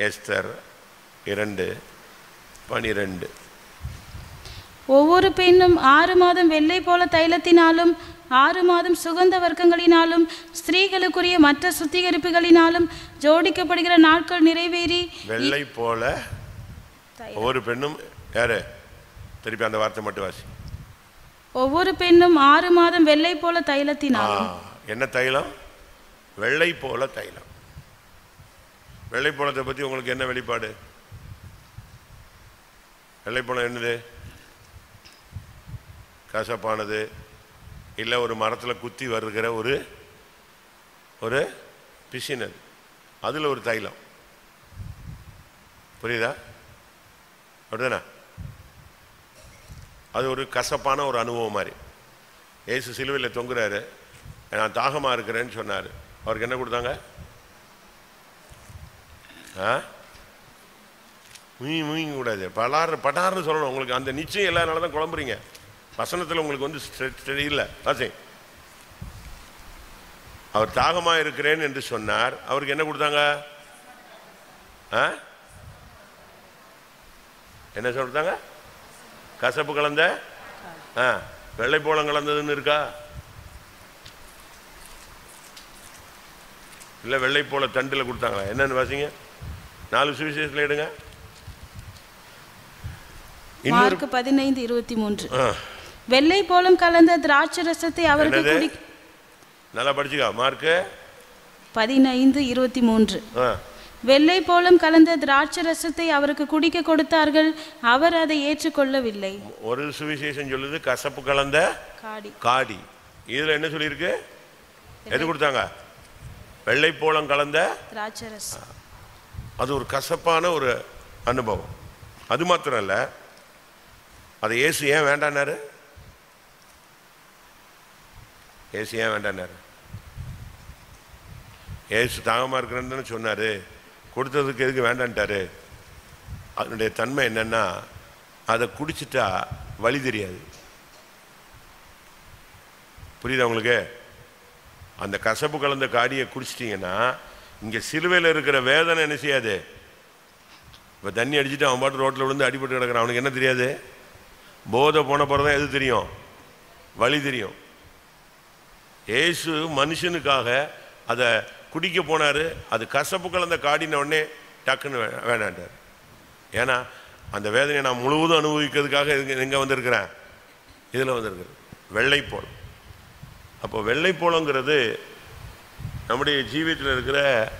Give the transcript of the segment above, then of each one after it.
Esther 2:12. ஒவ்வொரு பெண்ணும் 6 மாதம் வெள்ளை போல தைலத்தினாலும் 6 மாதம் சுகந்த வர்க்கங்களினாலும் ஸ்திரீகளுக்குரிய மற்ற சுத்திகரிப்புகளினாலும் ஜோடிக்கப்படுகிற நாட்கள் நிறைவேறி. வெள்ளை போல ஒவ்வொரு பெண்ணும் யாரு? திருப்பி அந்த வார்த்தை மட்டும் வாசி. ஒவ்வொரு பெண்ணும் 6 மாதம் வெள்ளை போல தைலத்தினாலும். என்ன தைலம்? வெள்ளை போல தைலம். வெள்ளை போலத்தை பற்றி உங்களுக்கு என்ன வெளிப்பாடு? வெள்ளை போலம் என்னது? கசப்பானது, இல்லை ஒரு மரத்தில் குத்தி வருகிற ஒரு ஒரு பிசினது, அதில் ஒரு தைலம். புரியுதா? அப்படிதானே? அது ஒரு கசப்பான ஒரு அனுபவம் மாதிரி. ஏசு சிலுவையில் தொங்குறாரு, நான் தாகமாக இருக்கிறேன்னு சொன்னார். அவருக்கு என்ன கொடுத்தாங்க? முயங்க கூடாது, பட்டார்னு சொல்லணும். உங்களுக்கு அந்த நிச்சயம் இல்லாதனால தான் குழம்புறீங்க. வசனத்தில் உங்களுக்கு வந்து இல்லை. வாசி. அவர் தாகமாக இருக்கிறேன் என்று சொன்னார். அவருக்கு என்ன கொடுத்தாங்க? என்ன சொல்றாங்க? கசப்பு கலந்த வெள்ளை போலம் கலந்ததுன்னு இருக்கா? இல்லை வெள்ளை போல தண்டில் கொடுத்தாங்களா? என்னன்னு வாசிங்க. 4 சுவிசேஷத்தில் எடுங்க. மார்க் 15:23. வெள்ளை போலம் கலந்த திராட்சை ரசத்தை அவருக்கு நல்லா படிச்சுக்கா. மார்க் 15:23. வெள்ளை போலம் கலந்த திராட்சை ரசத்தை அவருக்கு குடிக்க கொடுத்தார்கள். அவர் அதை ஏற்றுக்கொள்ளவில்லை. ஒரு சுவிசேஷம் சொல்லுது கசப்பு கலந்த காடி. இதுல என்ன சொல்லியிருக்கு? எது கொடுத்தாங்க? வெள்ளை போலம் கலந்த திராட்சை ரசம். அது ஒரு கசப்பான ஒரு அனுபவம். அது மாத்திரம் இல்ல, அதை இயேசு ஏன் வேண்டானாரு? இயேசு ஏன் வேண்டானாரு? இயேசு தாகமா இருக்கிறேன்னு சொன்னாரு, கொடுத்ததுக்கு எதுக்கு வேண்டான்ட்டாரு? அதனுடைய தன்மை என்னன்னா, அதை குடிச்சிட்டா வலி தெரியாது. புரியுதா உங்களுக்கு? அந்த கசப்பு கலந்த காடியை குடிச்சிட்டிங்கன்னா இங்கே சிலுவையில் இருக்கிற வேதனை என்ன செய்யாது? இப்போ தண்ணி அடிச்சுட்டு அவன் பாட்டு ரோட்டில் விழுந்து அடிபட்டு கிடக்கிறான். அவனுக்கு என்ன தெரியாது? போதை போன பிறதான் எது தெரியும்? வலி தெரியும். ஏசு மனுஷனுக்காக அதை குடிக்க போனார். அது கசப்பு கலந்த காடின உடனே டக்குன்னு வேணாண்டார். ஏன்னா அந்த வேதனையை நான் முழுவதும் அனுபவிக்கிறதுக்காக எங்கே வந்திருக்கிறேன்? இதில் வந்திருக்கிறேன். வெள்ளை போலம். அப்போ வெள்ளை போலங்கிறது நம்முடைய ஜீவியத்தில் இருக்கிற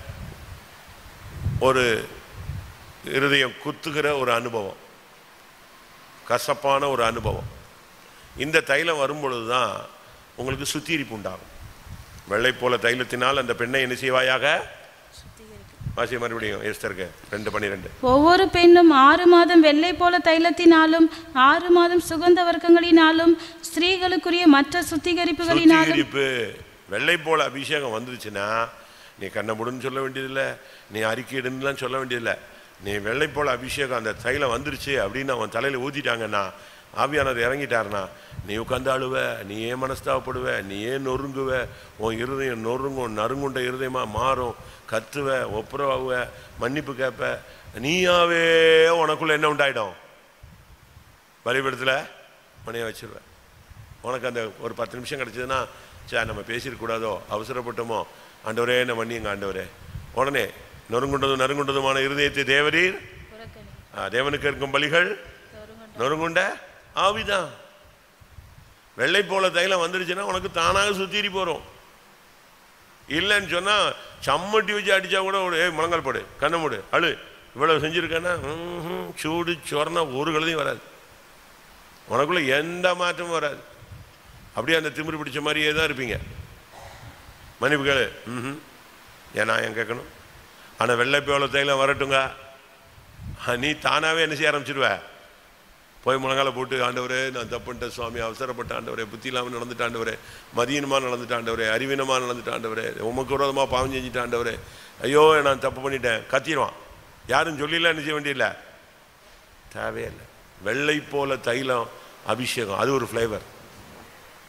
ஒரு இருதயம் குத்துகிற ஒரு அனுபவம், கசப்பான ஒரு அனுபவம். இந்த தைலம் வரும்பொழுது தான் உங்களுக்கு சுத்திகரிப்பு உண்டாகும். வெள்ளை போல தைலத்தினால் அந்த பெண்ணை என்ன செய்வாயாக? வாசி மறுபடியும் எஸ்தருக்கு 2:12. ஒவ்வொரு பெண்ணும் 6 மாதம் வெள்ளை போல தைலத்தினாலும் 6 மாதம் சுகந்த வர்க்கங்களினாலும் ஸ்திரீகளுக்குரிய மற்ற சுத்திகரிப்புகளினாலும். வெள்ளை போல அபிஷேகம் வந்துருச்சுன்னா நீ கண்ணமுடுன்னு சொல்ல வேண்டியதில்லை, நீ அறிக்கையிடுலாம் சொல்ல வேண்டியதில்லை. நீ வெள்ளை போல அபிஷேகம் அந்த தைலம் வந்துருச்சு அப்படின்னு அவன் தலையில் ஊற்றிட்டாங்கன்னா, ஆவியானவர் இறங்கிட்டாருன்னா, நீ உட்காந்து அழுவ, நீ ஏன் மனஸ்தாபப்படுவ, நீ ஏன் நொறுங்குவ, உன் இருதயம் நொறுங்கும், நறுங்குண்ட இருதயமாக மாறும், கத்துவ, ஒப்புரவாகுவ, மன்னிப்பு கேட்ப. நீயாவே உனக்குள்ள என்ன உண்டாயிடும்? பலிபீடத்தில் மணியை வச்சிருவேன். உனக்கு அந்த ஒரு 10 நிமிஷம் கிடச்சதுன்னா, சார் நம்ம பேசிடக்கூடாதோ, அவசரப்பட்டோமோ, ஆண்டவரே என்ன மன்னிங்க ஆண்டவரே. உடனே நொறுங்குண்டதுமான இருதயத்தை தேவரீர் தேவனுக்கு இருக்கும் பலிகள் நொறுங்குண்ட ஆவிதான். வெள்ளை போல தைலம் வந்துருச்சுன்னா உனக்கு தானாக சுத்திரி போறோம். இல்லைன்னு சொன்னா சம்மட்டி வச்சு அடிச்சா கூட முழங்கால் போடு, கண்ணை மூடு, அழு, இவ்வளவு செஞ்சிருக்கேன்னா சூடு சொரணா ஒரு கழுதையும் வராது. உனக்குள்ள எந்த மாற்றமும் வராது. அப்படியே அந்த திமிரு பிடிச்ச மாதிரியே தான் இருப்பீங்க. மன்னிப்பு கேளு, ஏன்னா ஏன் கேட்கணும்? ஆனால் வெள்ளை போல தைலம் வரட்டுங்க, நீ தானாகவே என்ன செய்ய ஆரம்பிச்சிடுவ? போய் முழங்கால போட்டு, ஆண்டவரே நான் தப்புன்ட்ட சுவாமி, அவசரப்பட்ட ஆண்டவரே, புத்தி இல்லாமல் நடந்துட்ட ஆண்டவரே, மதியனமாக நடந்துட்ட ஆண்டவரே, அறிவீனமாக நடந்துட்ட ஆண்டவரே, உமக்கு விரோதமாக பாவம் செஞ்சுட்ட ஆண்டவரே, ஐயோ நான் தப்பு பண்ணிட்டேன், கத்திடுவான். யாரும் சொல்லிடலாம், என்ன செய்ய வேண்டியதில்லை, தேவையில்லை. வெள்ளை போல தைலம் அபிஷேகம், அது ஒரு ஃப்ளேவர்.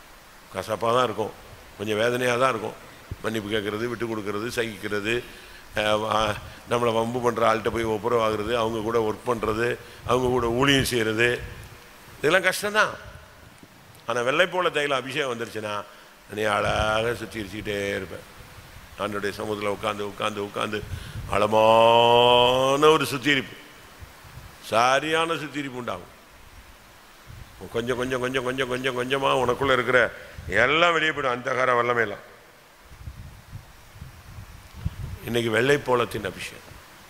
கசப்பாக தான் இருக்கும், கொஞ்சம் வேதனையாக தான் இருக்கும். மன்னிப்பு கேட்கறது, விட்டு கொடுக்கறது, சகிக்கிறது, நம்மளை வம்பு பண்ணுற ஆள்கிட்ட போய் ஒப்புரவாகிறது, அவங்க கூட ஒர்க் பண்ணுறது, அவங்க கூட ஊழியம் செய்கிறது, இதெல்லாம் கஷ்டம்தான். ஆனால் வெள்ளை போல தைல அபிஷேகம் வந்துருச்சுன்னா நீ அழகாக சுற்றிக்கிட்டே இருப்பேன். ஆண்டோடைய சமூகத்தில் உட்காந்து உட்காந்து உட்காந்து ஆழமான ஒரு சுத்திகரிப்பு, சரியான சுத்திகரிப்பு உண்டாகும். கொஞ்சம் கொஞ்சம் கொஞ்சம் கொஞ்சம் கொஞ்சம் கொஞ்சமாக உனக்குள்ளே இருக்கிற எல்லாம் வெளியே போயிடும், அந்தகார வல்லமையெல்லாம். இன்னைக்கு வெள்ளை போலத்தின் அபிஷேகம்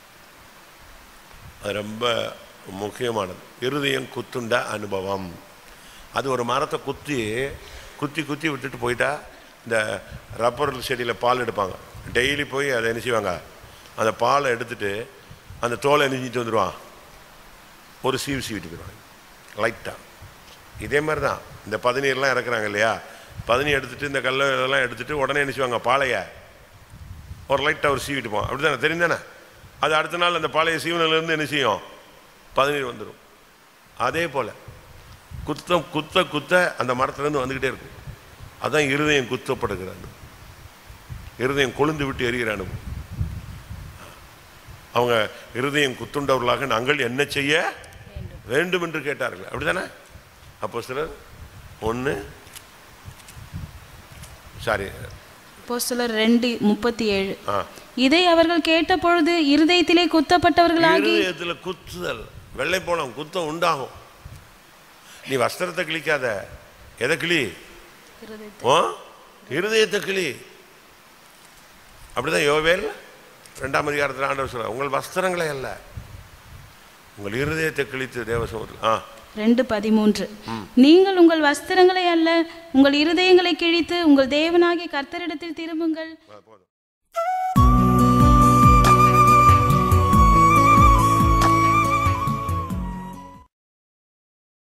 அது ரொம்ப முக்கியமானது. இருதயம் குத்துண்ட அனுபவம். அது ஒரு மரத்தை குத்தி குத்தி குத்தி விட்டுட்டு போயிட்டா, இந்த ரப்பர் செடியில் பால் எடுப்பாங்க, டெய்லி போய் அதை என்ன செய்வாங்க, அந்த பாலை எடுத்துட்டு அந்த தோலை நெஞ்சிட்டு வந்துடுவான், ஒரு சீவிட்டு போயிடுவாங்க லைட்டாக. இதே மாதிரி தான் இந்த பதநீர்லாம் இறக்குறாங்க இல்லையா, பதனி எடுத்துட்டு இந்த கல்லை இதெல்லாம் எடுத்துட்டு உடனே என்ன செய்வாங்க, பாலையை ஒரு லைட்டாக ஒரு சீவிட்டுப்போம், அப்படி தானே, தெரியும் தானே. அது அடுத்த நாள் அந்த பாலைய சீவனிலேருந்து என்ன செய்யும், பதநீர் வந்துடும். அதே போல் குத்த குத்த குத்த அந்த மரத்துலேருந்து வந்துக்கிட்டே இருக்கும். அதுதான் இருதயம் குத்தப்படுகிறான், இருதயம் கொழுந்து விட்டு எரிகிறான். அவங்க இருதயம் குத்துண்டவர்களாக நாங்கள் என்ன செய்ய வேண்டும் என்று கேட்டார்கள், அப்படிதானே. அப்போஸ்தலர் 2:37. இதை அவர்கள் கேட்ட பொழுது இருதயத்திலே குத்தப்பட்டவர்களாகி, இருதயத்தில் குத்துதல், வெள்ளை போலம் குத்தம் உண்டாகும். நீ வஸ்திரத்தை கிழிக்காத, எதை கிளி, இருதயத்தை கிளி. அப்படிதான் யோவேல் 2ஆம் அதிகாரத்தில் ஆண்டவர் சொல்றார், உங்கள் வஸ்திரங்களே அல்ல, உங்கள் இருதயத்தை கிழித்து தேவசமூகத்தில். 2:13. நீங்கள் உங்கள் வஸ்திரங்களை அல்ல, உங்கள் இருதயங்களை கிழித்து உங்கள் தேவனாகிய கர்த்தரிடத்தில் திரும்புங்கள்.